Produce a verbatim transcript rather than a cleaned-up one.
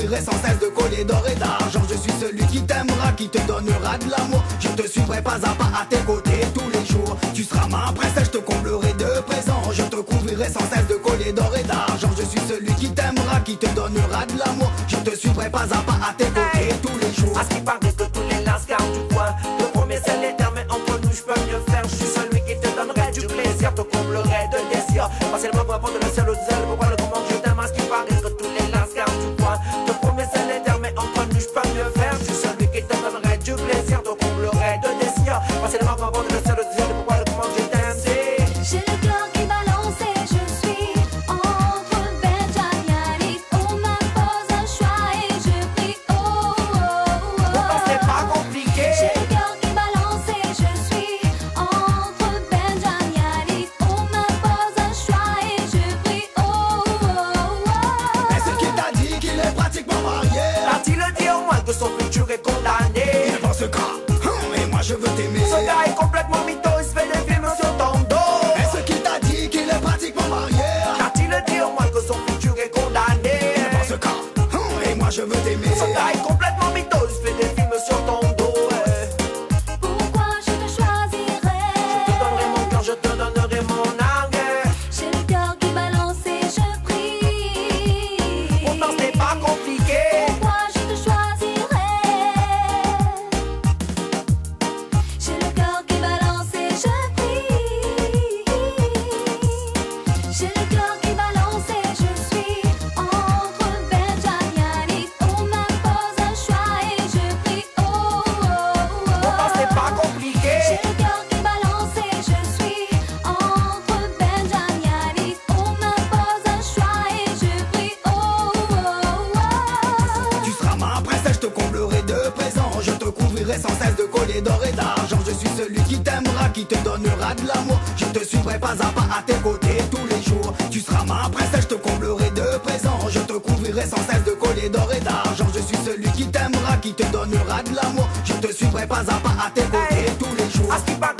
couvrirai sans cesse de colliers d'or et d'argent. Je suis celui qui t'aimera, qui te donnera de l'amour. Je te suivrai pas à pas à tes côtés tous les jours. Tu seras ma princesse, je te comblerai de présents. Je te couvrirai sans cesse de colliers d'or et d'argent. Je suis celui qui t'aimera, qui te donnera de l'amour. Je te suivrai pas à pas à tes côtés tous les jours. À ce qui paraît que tous les lascars du coin, le premier c'est l'éther, mais entre nous je peux mieux faire. Je suis celui qui te donnerait du plaisir, te comblerait de désirs. Facilement pour apprendre le ciel au zèle, pourquoi le comment je t'aime. À ce qui paraît que tous les lascars du coin, le premier c'est l'éther, mais entre nous je peux mieux faire. Je suis celui qui te donnerait du plaisir, te comblerait de désirs. Facilement pour apprendre le ciel au zèle, pourquoi le comment je t'aime. J'ai le cœur qui balance et je suis entre Benjamin et on m'impose un choix et je prie oh oh oh. Pourtant c'est pas compliqué. J'ai le cœur qui balance et je suis entre Benjamin et on m'impose un choix et je prie oh oh oh. Est-ce qu'il t'a dit qu'il est pratiquement marié? A-t-il dit au moins que son futur est condamné? Et dans ce cas, hum, et moi je veux t'aimer. Ce gars est complètement mytho, il se fait des films sur ton dos. Est-ce qu'il t'a dit qu'il est pratiquement marié? A-t-il dit au moins que son futur est condamné? Et dans ce cas, hum, et moi je veux t'aimer. Ce gars est complètement mytho, il se fait des films sur ton dos. eh. Pourquoi je te choisirais? Je te donnerai mon cœur, je te donnerai mon âme. eh. J'ai le cœur qui balance et je prie. Pourtant ce n'est pas compliqué. Pourquoi je te choisirais? J'ai le cœur qui balance et je prie. J'ai le cœur qui balance et je suis entre Benjamin et on m'impose un choix et je prie oh oh oh. Pourtant ce n'est pas compliqué. J'ai le cœur qui balance et je suis entre Benjamin et on m'impose un choix et je prie oh oh oh. Tu seras ma princesse, je te comblerai de présents. Je te couvrirai sans cesse de colliers d'or et d'argent. Je suis celui qui t'aimera, qui te donnera de l'amour. Je te suivrai pas à pas à tes côtés tous les jours. Tu seras ma princesse, je te comblerai de présents. Je te couvrirai sans cesse de colliers d'or et d'argent. Je suis celui qui t'aimera, qui te donnera de l'amour. Je te suivrai pas à pas à tes côtés tous les jours. À ce qui paraît